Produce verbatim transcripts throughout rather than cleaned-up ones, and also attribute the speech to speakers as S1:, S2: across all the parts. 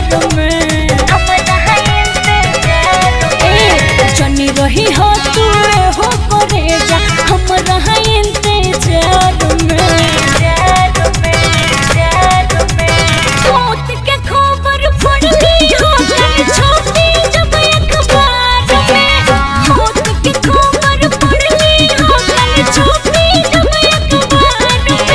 S1: रही हो तू हो करे जा हमरा इंतजार में मौत के खबर पढ़ली हो कल छपी जब अखबार में मौत के खबर पढ़ली हो कल छपी जब अखबार में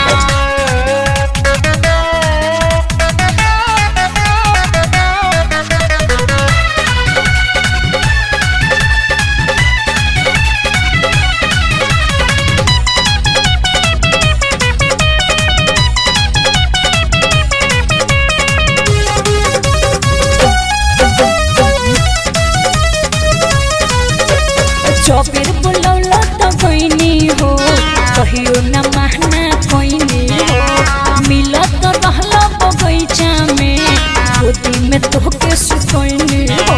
S1: चौबीर बुलौला तो कोइनी हो कहियो न महना कोइनी हो मिलत तो रहला बगीचा में गोदी में तोहके सुतोइनी हो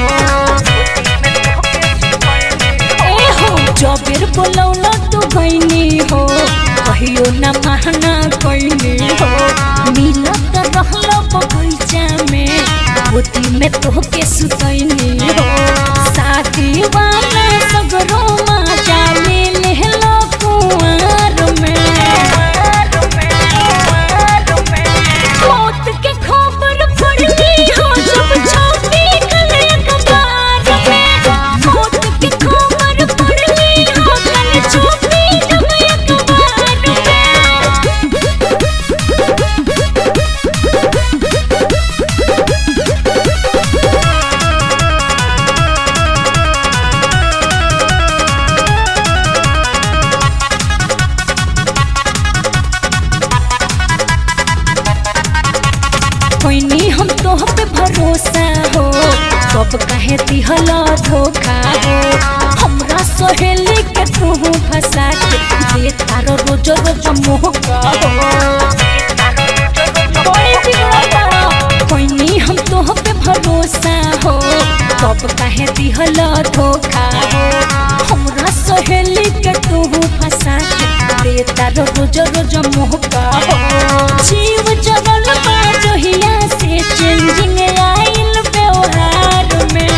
S1: ए हो चौबीर बुलौला तो कोइनी हो कहियो न महना कोइनी हो मिलत तो रहला बगीचा में गोदी में तोहके सुतोइनी हो साथी वाला सगरो मजा ले लेलो कुंवर में मौत के खबर पढ़ली हो जब छपी कल अखबार में मौत के खबर पढ़ली हो कल छपी जब अखबार में कोइनी हम तोह पे भरोसा हो सब कहे दिहला धोखा हो हमरा सहेली के तू फंसा के दे तारो रोज रोज मोहका हो कोइनी हम तोह पे भरोसा हो सब कहे दिहला धोखा हो हमरा सहेली के तू फंसा के दे तारो रोज रोज मोहका हो जीव जरल बाजहिया से चेंजिंग आइल व्यवहार में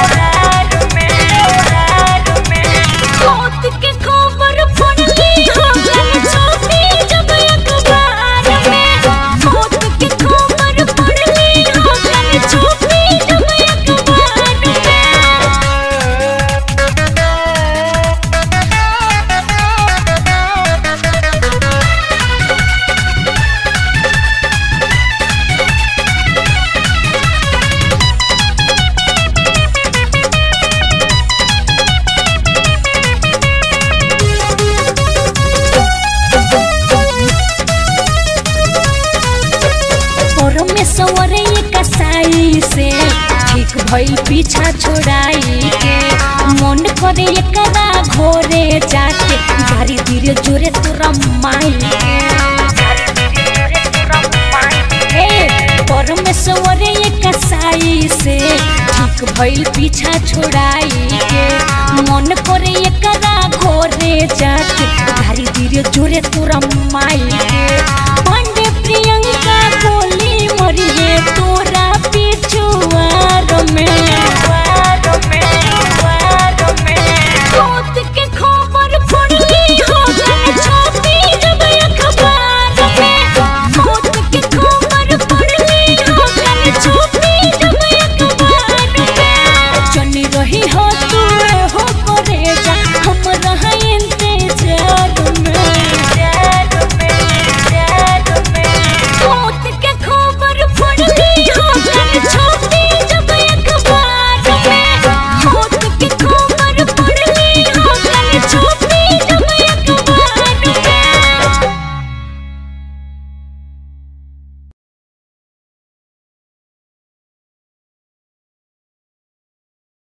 S1: मौत के खबर पढ़ली हो कल छपी जब अखबार में मौत के खबर पढ़ली हो कल छपी जब अखबार में सवरे कसाई से ठीक भइल पीछा छोड़ाई के मन करे एकरा घोरे जाके गाड़ी धीरे जोरे तोरा माई के परमेश्वरे कसाई से ठीक भइल पीछा छोड़ाई के मन करे एकरा घोरे जाके गाड़ी धीरे जोरे तोरा माई के पांडे प्रियंका बोली मरिए तू